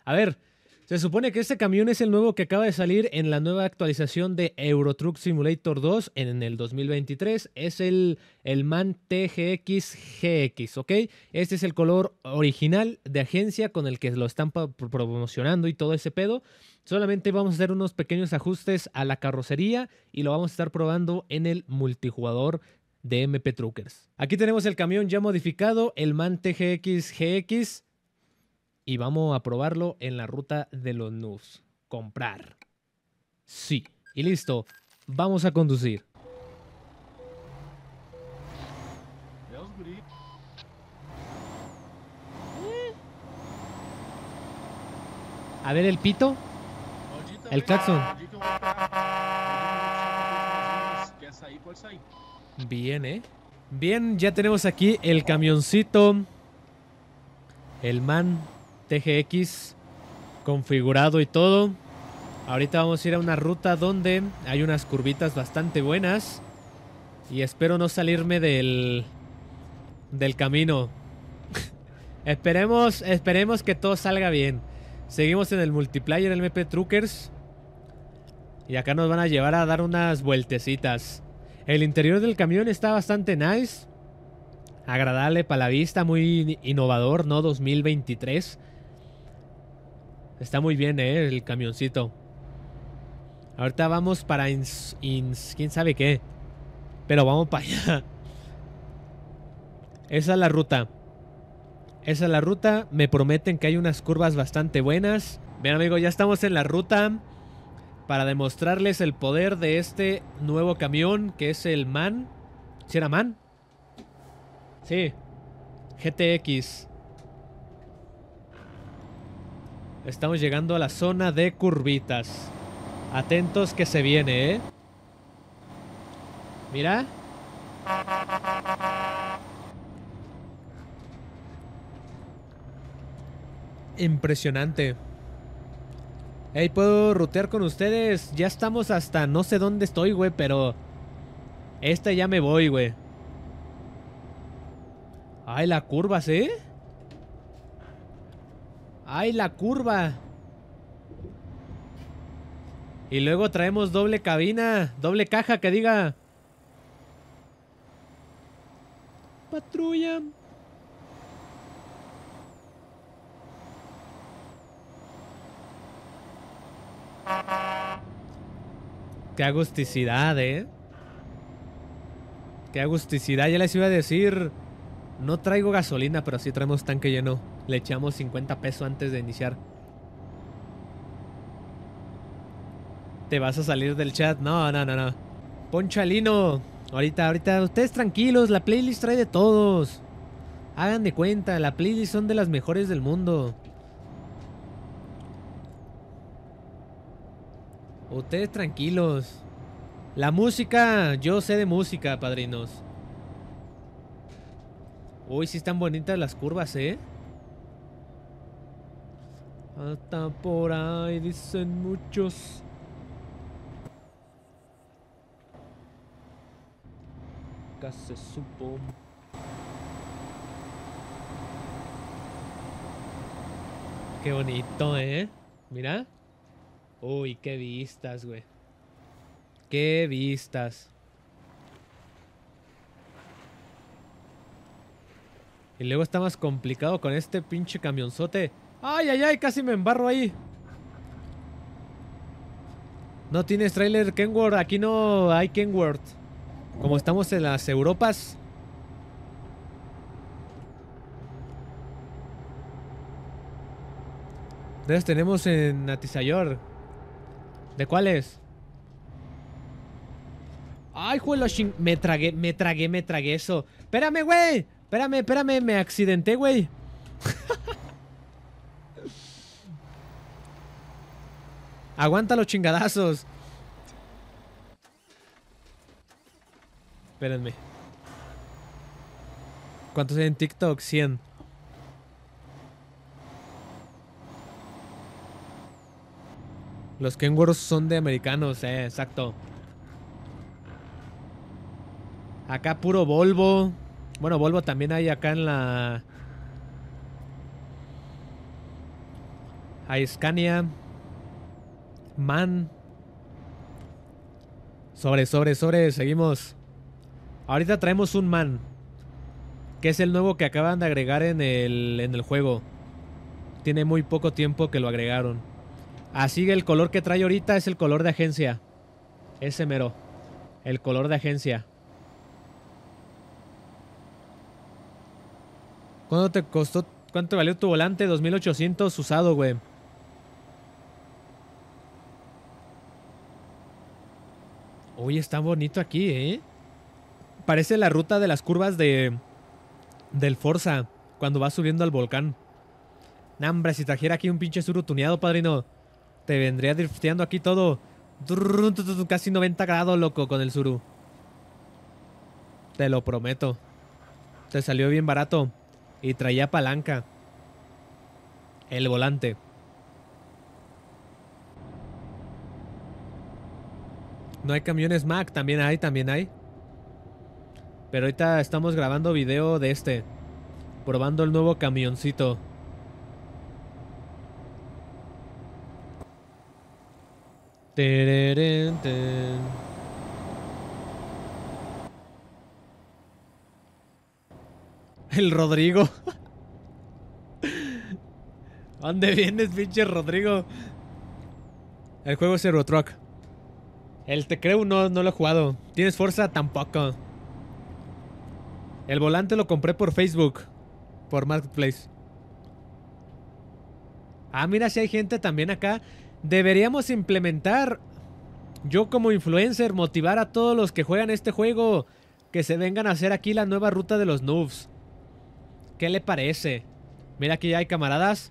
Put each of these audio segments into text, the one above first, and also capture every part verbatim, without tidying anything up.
A ver, se supone que este camión es el nuevo que acaba de salir en la nueva actualización de Euro Truck Simulator dos en el dos mil veintitrés. Es el, el MAN T G X G X, ¿ok? Este es el color original de agencia con el que lo están promocionando y todo ese pedo. Solamente vamos a hacer unos pequeños ajustes a la carrocería y lo vamos a estar probando en el multijugador de M P Truckers. Aquí tenemos el camión ya modificado, el MAN T G X G X. Y vamos a probarlo en la ruta de los Noobs. Comprar. Sí. Y listo. Vamos a conducir. A ver el pito. El claxon. Bien, ¿eh? Bien, ya tenemos aquí el camioncito. El MAN T G X configurado y todo. Ahorita vamos a ir a una ruta donde hay unas curvitas bastante buenas. Y espero no salirme del, del camino. esperemos, esperemos que todo salga bien. Seguimos en el multiplayer, el M P Truckers. Y acá nos van a llevar a dar unas vueltecitas. El interior del camión está bastante nice. Agradable para la vista, muy innovador, ¿no? dos mil veintitrés. Está muy bien, ¿eh? El camioncito. Ahorita vamos para ins, ins, quién sabe qué. Pero vamos para allá. Esa es la ruta. Esa es la ruta. Me prometen que hay unas curvas bastante buenas. Bien, amigos, ya estamos en la ruta para demostrarles el poder de este nuevo camión que es el MAN. ¿Sí era MAN? Sí. G T X. Estamos llegando a la zona de curvitas. Atentos que se viene, ¿eh? Mira. Impresionante. Hey, ¿puedo rutear con ustedes? Ya estamos hasta no sé dónde estoy, güey, pero... Esta ya me voy, güey. Ay, la curva, ¿sí? ¡Ay, la curva! Y luego traemos doble cabina, doble caja que diga patrulla. Qué agusticidad, ¿eh? Qué agusticidad, ya les iba a decir. No traigo gasolina, pero sí traemos tanque lleno. Le echamos cincuenta pesos antes de iniciar. ¿Te vas a salir del chat? No, no, no, no. Ponchalino. Ahorita, ahorita, ustedes tranquilos. La playlist trae de todos. Hagan de cuenta, la playlist son de las mejores del mundo. Ustedes tranquilos. La música, yo sé de música, padrinos. Uy, sí están bonitas las curvas, ¿eh? Hasta por ahí dicen muchos. Nunca se supo. Qué bonito, ¿eh? Mira. Uy, qué vistas, güey. Qué vistas. Y luego está más complicado con este pinche camionzote. ¡Ay, ay, ay! Casi me embarro ahí. No tienes trailer Kenworth. Aquí no hay Kenworth. Como estamos en las Europas. Entonces tenemos en Atisayor. ¿De cuáles? ¡Ay, juelo ching! Me tragué, me tragué, me tragué eso. ¡Espérame, güey! Espérame, espérame, me accidenté, güey. Aguanta los chingadazos. Espérenme. ¿Cuántos hay en TikTok? cien. Los Kenworths son de americanos, eh, exacto. Acá puro Volvo. Bueno, Volvo también hay acá en la... Hay Scania. Man. Sobre, sobre, sobre. Seguimos. Ahorita traemos un man. Que es el nuevo que acaban de agregar en el, en el juego. Tiene muy poco tiempo que lo agregaron. Así que el color que trae ahorita es el color de agencia. Ese mero. El color de agencia. ¿Cuánto te costó? ¿Cuánto valió tu volante? dos mil ochocientos usado, güey. Uy, está bonito aquí, ¿eh? Parece la ruta de las curvas de... del Forza. Cuando vas subiendo al volcán. Nah, hombre, si trajera aquí un pinche Tsuru tuneado, padrino. Te vendría drifteando aquí todo. Casi noventa grados, loco, con el Tsuru. Te lo prometo. Te salió bien barato. Y traía palanca. El volante. No hay camiones Mack. También hay, también hay. Pero ahorita estamos grabando video de este. Probando el nuevo camioncito. Tereren, ten. El Rodrigo. ¿Dónde vienes, pinche Rodrigo? El juego es Euro Truck. El Te Creo no, no lo he jugado. ¿Tienes Forza? Tampoco. El volante lo compré por Facebook. Por Marketplace. Ah, mira, si hay gente también acá. Deberíamos implementar, yo como influencer, motivar a todos los que juegan este juego que se vengan a hacer aquí la nueva ruta de los noobs. ¿Qué le parece? Mira, aquí ya hay camaradas.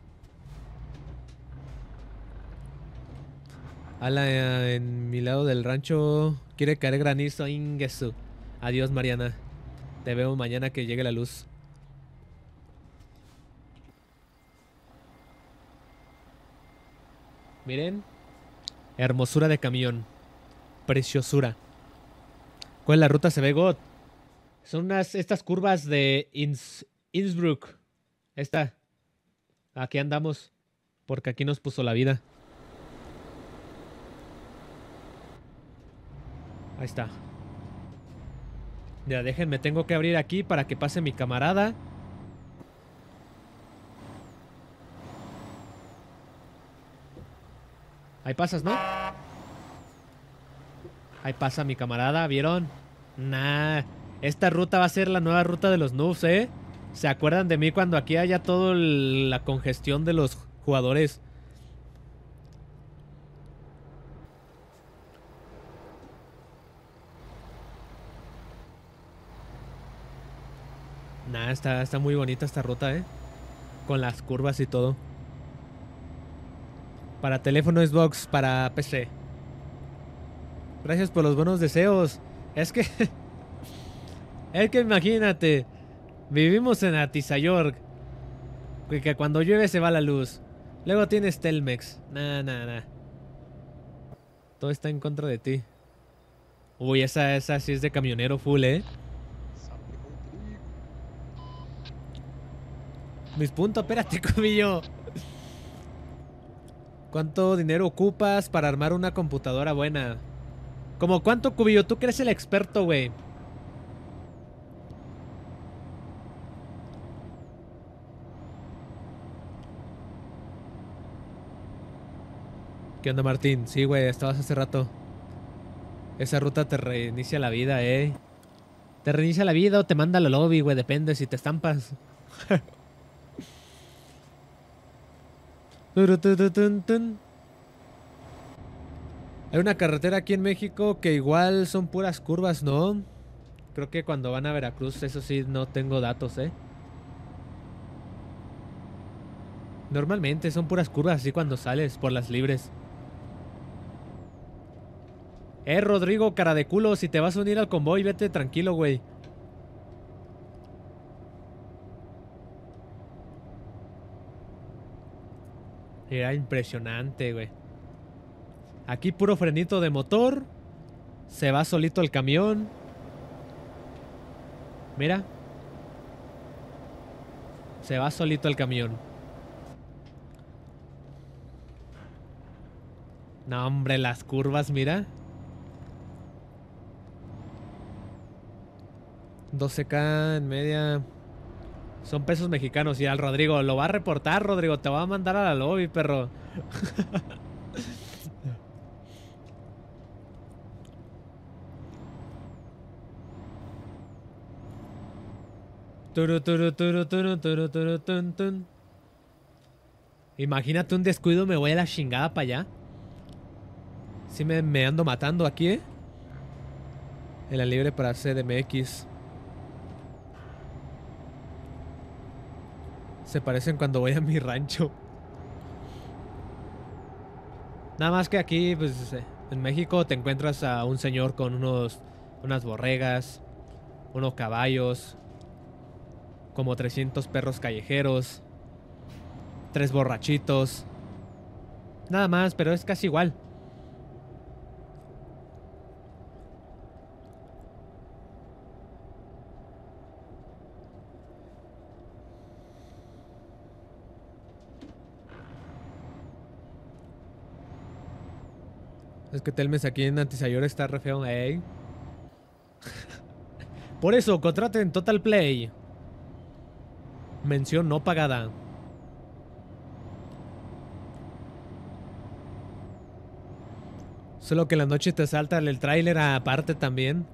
Ala, en mi lado del rancho quiere caer granizo. Ingesu. Adiós, Mariana. Te veo mañana que llegue la luz. Miren. Hermosura de camión. Preciosura. ¿Cuál es la ruta? Se ve God. Son unas, estas curvas de Inns, Innsbruck. Esta. Aquí andamos. Porque aquí nos puso la vida. Ahí está. Ya, déjenme, tengo que abrir aquí para que pase mi camarada. Ahí pasas, ¿no? Ahí pasa mi camarada, ¿vieron? Nah, esta ruta va a ser la nueva ruta de los noobs, ¿eh? ¿Se acuerdan de mí cuando aquí haya toda la congestión de los jugadores? Nah, está, está muy bonita esta ruta, ¿eh? Con las curvas y todo. Para teléfono Xbox, para P C. Gracias por los buenos deseos. Es que... es que imagínate. Vivimos en Atizayork. Que cuando llueve se va la luz. Luego tienes Telmex. Nah, nah, nah. Todo está en contra de ti. Uy, esa, esa sí es de camionero full, ¿eh? Mis puntos, espérate, Cubillo. ¿Cuánto dinero ocupas para armar una computadora buena? ¿Cómo cuánto, Cubillo? Tú que eres el experto, güey. ¿Qué onda, Martín? Sí, güey, estabas hace rato. Esa ruta te reinicia la vida, eh. Te reinicia la vida o te manda al lobby, güey. Depende si te estampas. Hay una carretera aquí en México que igual son puras curvas, ¿no? Creo que cuando van a Veracruz, eso sí, no tengo datos, ¿eh? Normalmente son puras curvas así cuando sales por las libres. Eh, Rodrigo, cara de culo, si te vas a unir al convoy, vete tranquilo, güey. Era impresionante, güey. Aquí puro frenito de motor. Se va solito el camión. Mira. Se va solito el camión. No, hombre, las curvas, mira. doce K en media. Son pesos mexicanos. Y al Rodrigo, lo va a reportar, Rodrigo. Te va a mandar a la lobby, perro. Turu, turu, turu, turu, turu, turu, tun, tun. Imagínate un descuido, me voy a la chingada para allá. Sí me, me ando matando aquí, ¿eh? En la libre para C D M X. Se parecen cuando voy a mi rancho. Nada más que aquí, pues, en México te encuentras a un señor con unos, unas borregas, unos caballos, como trescientos perros callejeros, tres borrachitos. Nada más, pero es casi igual. Es que Telmes aquí en Antisayor está re feo, ¿eh? Por eso, contraten Total Play. Mención no pagada. Solo que en la noche te salta el tráiler aparte también.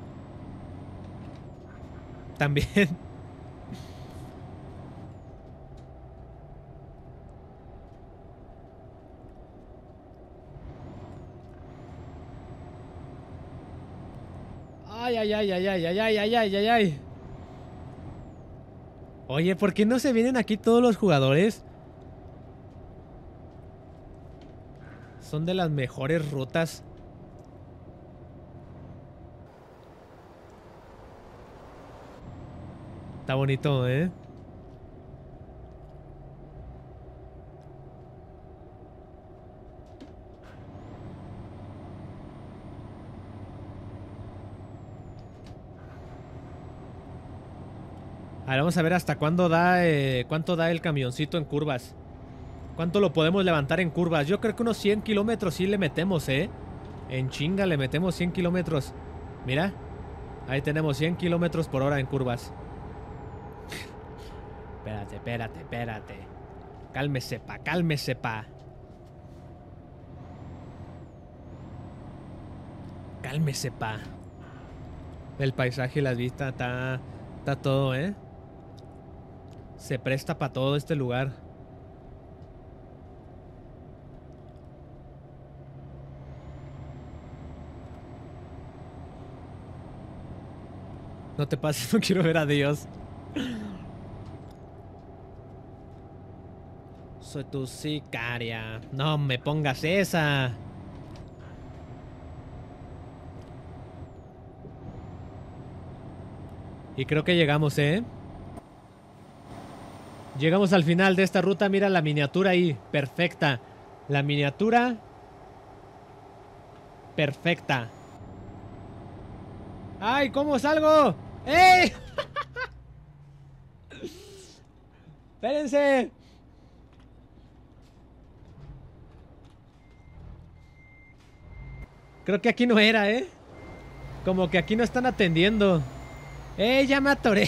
También. Ay, ay, ay, ay, ay, ay, ay, ay, ay, ay, ay. Oye, ¿por qué no se vienen aquí todos los jugadores? Son de las mejores rutas. Está bonito, ¿eh? A ver, vamos a ver hasta cuándo da, eh, cuánto da el camioncito en curvas. ¿Cuánto lo podemos levantar en curvas? Yo creo que unos cien kilómetros sí le metemos, ¿eh? En chinga le metemos cien kilómetros. Mira. Ahí tenemos cien kilómetros por hora en curvas. Espérate, espérate, espérate. Cálmese, pa, cálmese, pa. Cálmese, pa. El paisaje y la vista está, está todo, ¿eh? Se presta para todo este lugar. No te pases, no quiero ver a Dios. Soy tu sicaria. No me pongas esa. Y creo que llegamos, ¿eh? Llegamos al final de esta ruta. Mira la miniatura ahí. Perfecta. La miniatura. Perfecta. ¡Ay! ¿Cómo salgo? ¡Ey! ¡Espérense! Creo que aquí no era, ¿eh? Como que aquí no están atendiendo. ¡Eh! Ya me atoré.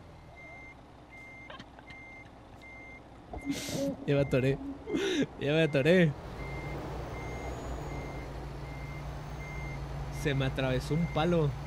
Ya me atoré. Ya me atoré. Se me atravesó un palo.